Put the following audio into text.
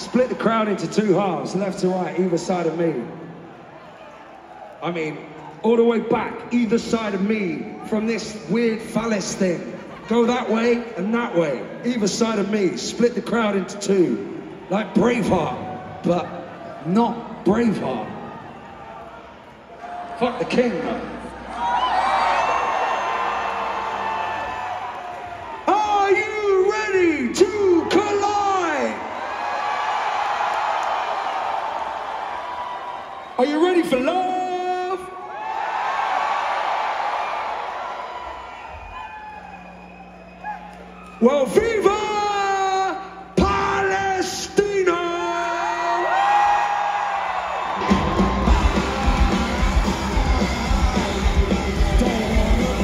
Split the crowd into two halves, left to right, either side of me. I mean, all the way back, either side of me, from this weird phallus thing. Go that way and that way, either side of me. Split the crowd into two, like Braveheart, but not Braveheart. Fuck the king, man. Are you ready to collide? Are you ready for love? Well,